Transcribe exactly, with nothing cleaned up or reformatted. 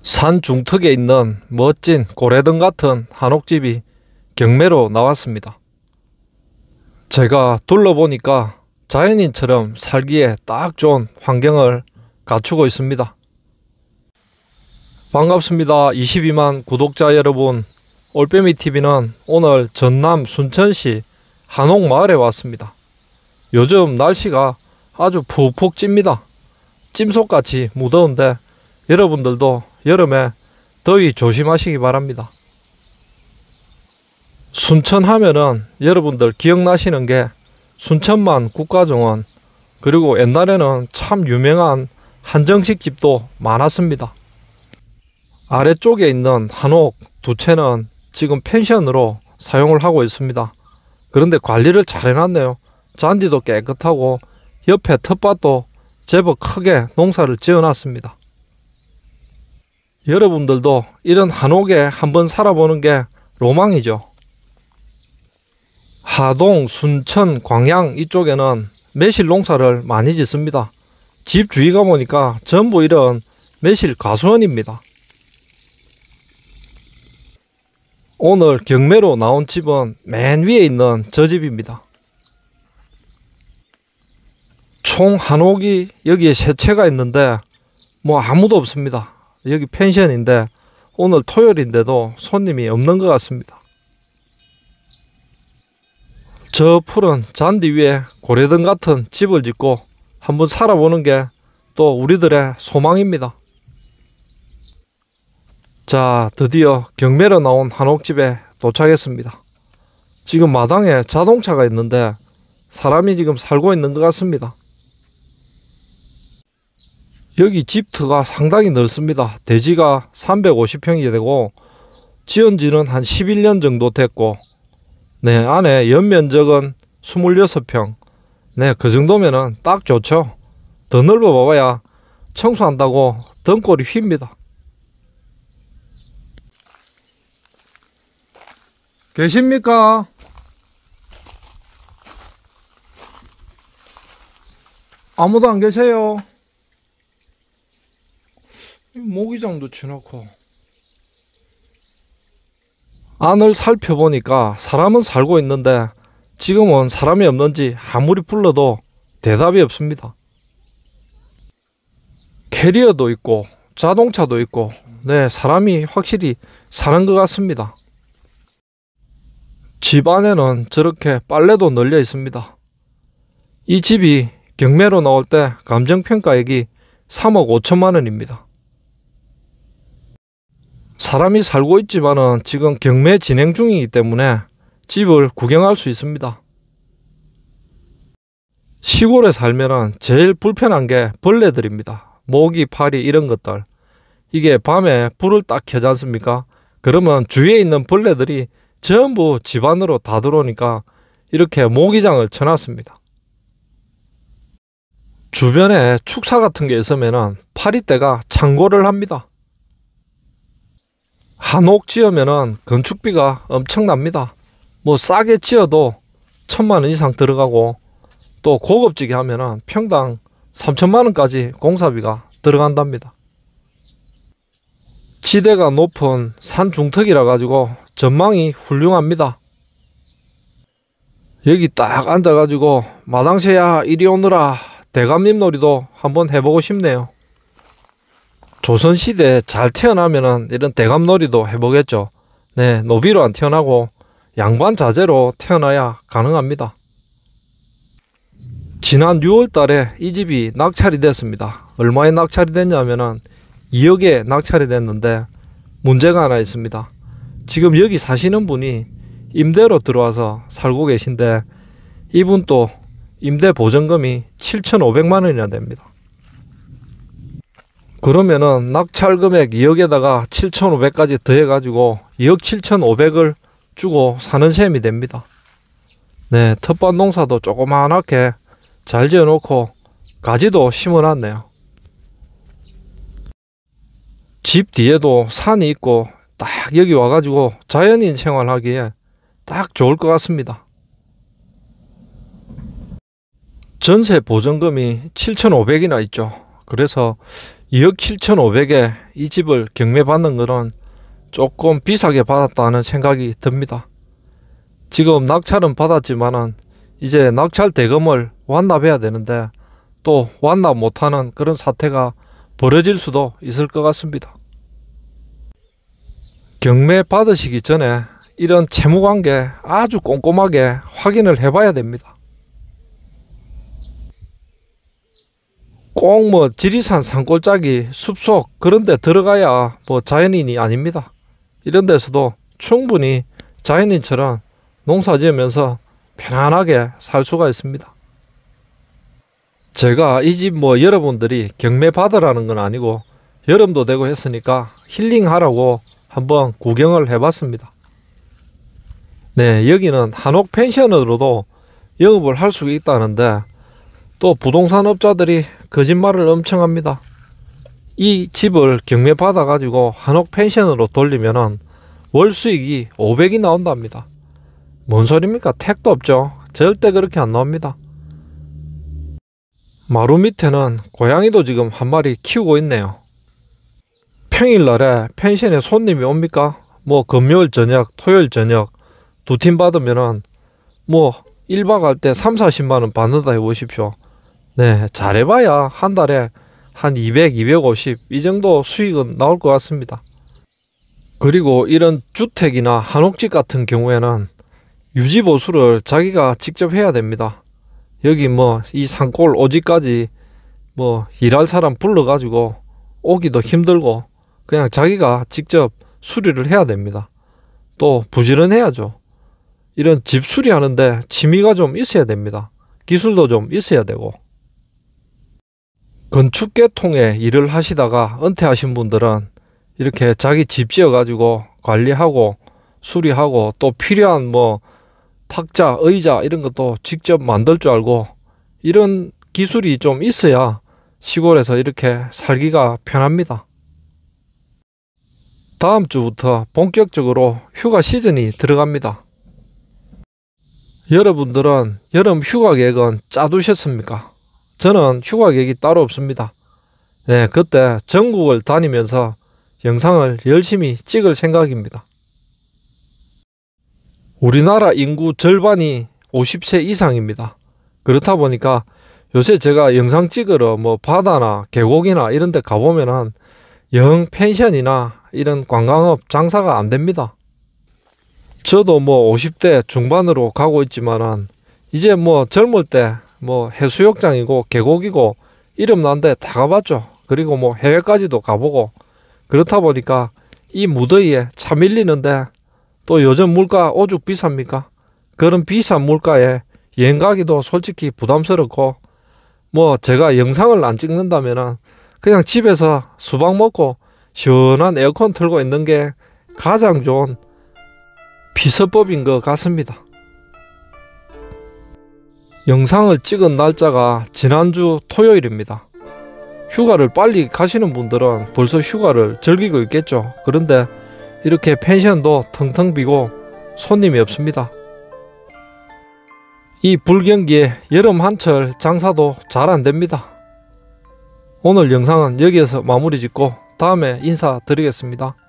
산 중턱에 있는 멋진 고래등 같은 한옥집이 경매로 나왔습니다. 제가 둘러보니까 자연인처럼 살기에 딱 좋은 환경을 갖추고 있습니다. 반갑습니다. 이십이만 구독자 여러분, 올빼미티비는 오늘 전남 순천시 한옥마을에 왔습니다. 요즘 날씨가 아주 푹푹 찝니다. 찜속같이 무더운데 여러분들도 여름에 더위 조심하시기 바랍니다. 순천 하면은 여러분들 기억나시는 게 순천만 국가정원, 그리고 옛날에는 참 유명한 한정식 집도 많았습니다. 아래쪽에 있는 한옥 두 채는 지금 펜션으로 사용을 하고 있습니다. 그런데 관리를 잘 해놨네요. 잔디도 깨끗하고 옆에 텃밭도 제법 크게 농사를 지어놨습니다. 여러분들도 이런 한옥에 한번 살아보는 게 로망이죠. 하동, 순천, 광양 이쪽에는 매실 농사를 많이 짓습니다. 집 주위 가보니까 전부 이런 매실 가수원입니다. 오늘 경매로 나온 집은 맨 위에 있는 저 집입니다. 총 한옥이 여기에 세 채가 있는데 뭐 아무도 없습니다. 여기 펜션인데 오늘 토요일인데도 손님이 없는 것 같습니다. 저 푸른 잔디 위에 고래등 같은 집을 짓고 한번 살아보는 게 또 우리들의 소망입니다. 자, 드디어 경매로 나온 한옥집에 도착했습니다. 지금 마당에 자동차가 있는데 사람이 지금 살고 있는 것 같습니다. 여기 집터가 상당히 넓습니다. 대지가 삼백오십 평이 되고 지은 지는 한 십일 년 정도 됐고, 네, 안에 연면적은 이십육 평. 네, 그 정도면은 딱 좋죠. 더 넓어 봐봐야 청소한다고 등골이 휩니다. 계십니까? 아무도 안 계세요. 모기장도 쳐놓고. 안을 살펴보니까 사람은 살고 있는데 지금은 사람이 없는지 아무리 불러도 대답이 없습니다. 캐리어도 있고 자동차도 있고, 네, 사람이 확실히 사는 것 같습니다. 집 안에는 저렇게 빨래도 널려 있습니다. 이 집이 경매로 나올 때 감정평가액이 삼억 오천만 원입니다. 사람이 살고 있지만은 지금 경매 진행 중이기 때문에 집을 구경할 수 있습니다. 시골에 살면은 제일 불편한 게 벌레들입니다. 모기, 파리 이런 것들. 이게 밤에 불을 딱 켜지 않습니까? 그러면 주위에 있는 벌레들이 전부 집 안으로 다 들어오니까 이렇게 모기장을 쳐놨습니다. 주변에 축사 같은 게 있으면은 파리떼가 창고를 합니다. 한옥 지으면은 건축비가 엄청납니다. 뭐 싸게 지어도 천만 원 이상 들어가고, 또 고급지게 하면은 평당 삼천만 원까지 공사비가 들어간답니다. 지대가 높은 산 중턱이라 가지고 전망이 훌륭합니다. 여기 딱 앉아가지고 마당새야 이리 오너라 대감님 놀이도 한번 해보고 싶네요. 조선시대에 잘 태어나면은 이런 대감놀이도 해보겠죠. 네, 노비로 안 태어나고 양반 자제로 태어나야 가능합니다. 지난 유월 달에 이 집이 낙찰이 됐습니다. 얼마에 낙찰이 됐냐면은 이억에 낙찰이 됐는데 문제가 하나 있습니다. 지금 여기 사시는 분이 임대로 들어와서 살고 계신데 이분 또 임대 보증금이 칠천오백만 원이나 됩니다. 그러면은 낙찰 금액 이억에다가 칠천오백까지 더해 가지고 이억 칠천오백을 주고 사는 셈이 됩니다. 네, 텃밭 농사도 조그만하게 잘 지어 놓고 가지도 심어 놨네요. 집 뒤에도 산이 있고 딱 여기 와가지고 자연인 생활하기에 딱 좋을 것 같습니다. 전세 보증금이 칠천오백이나 있죠. 그래서 이억 칠천오백에 이 집을 경매받는 것은 조금 비싸게 받았다는 생각이 듭니다. 지금 낙찰은 받았지만은 이제 낙찰 대금을 완납해야 되는데 또 완납 못하는 그런 사태가 벌어질 수도 있을 것 같습니다. 경매 받으시기 전에 이런 채무관계 아주 꼼꼼하게 확인을 해봐야 됩니다. 꼭 뭐 지리산 산골짜기 숲속 그런 데 들어가야 뭐 자연인이 아닙니다. 이런 데서도 충분히 자연인처럼 농사 지으면서 편안하게 살 수가 있습니다. 제가 이 집 뭐 여러분들이 경매 받으라는 건 아니고 여름도 되고 했으니까 힐링하라고 한번 구경을 해봤습니다. 네, 여기는 한옥 펜션으로도 영업을 할 수 있다는데 또 부동산 업자들이 거짓말을 엄청 합니다. 이 집을 경매 받아 가지고 한옥 펜션으로 돌리면은 월 수익이 오백이 나온답니다. 뭔 소리입니까? 택도 없죠. 절대 그렇게 안 나옵니다. 마루 밑에는 고양이도 지금 한 마리 키우고 있네요. 평일날에 펜션에 손님이 옵니까? 뭐 금요일 저녁, 토요일 저녁 두 팀 받으면은 뭐 일 박 할 때 삼사십만 원 받는다 해보십시오. 네, 잘해봐야 한 달에 한 이백, 이백오십 이 정도 수익은 나올 것 같습니다. 그리고 이런 주택이나 한옥집 같은 경우에는 유지보수를 자기가 직접 해야 됩니다. 여기 뭐 이 산골 오지까지 뭐 일할 사람 불러가지고 오기도 힘들고 그냥 자기가 직접 수리를 해야 됩니다. 또 부지런해야죠. 이런 집 수리하는데 취미가 좀 있어야 됩니다. 기술도 좀 있어야 되고. 건축계통에 일을 하시다가 은퇴하신 분들은 이렇게 자기 집 지어 가지고 관리하고 수리하고 또 필요한 뭐 탁자, 의자 이런 것도 직접 만들 줄 알고 이런 기술이 좀 있어야 시골에서 이렇게 살기가 편합니다. 다음 주부터 본격적으로 휴가 시즌이 들어갑니다. 여러분들은 여름 휴가 계획은 짜두셨습니까? 저는 휴가 계획이 따로 없습니다. 네, 그때 전국을 다니면서 영상을 열심히 찍을 생각입니다. 우리나라 인구 절반이 오십 세 이상입니다. 그렇다 보니까 요새 제가 영상 찍으러 뭐 바다나 계곡이나 이런 데 가보면은 영 펜션이나 이런 관광업 장사가 안 됩니다. 저도 뭐 오십 대 중반으로 가고 있지만은 이제 뭐 젊을 때 뭐 해수욕장이고 계곡이고 이름 난 데 다 가봤죠. 그리고 뭐 해외까지도 가보고 그렇다 보니까 이 무더위에 차 밀리는데 또 요즘 물가 오죽 비쌉니까? 그런 비싼 물가에 여행 가기도 솔직히 부담스럽고 뭐 제가 영상을 안 찍는다면은 그냥 집에서 수박 먹고 시원한 에어컨 틀고 있는 게 가장 좋은 피서법인 것 같습니다. 영상을 찍은 날짜가 지난주 토요일입니다. 휴가를 빨리 가시는 분들은 벌써 휴가를 즐기고 있겠죠. 그런데 이렇게 펜션도 텅텅 비고 손님이 없습니다. 이 불경기에 여름 한철 장사도 잘 안됩니다. 오늘 영상은 여기에서 마무리 짓고 다음에 인사드리겠습니다.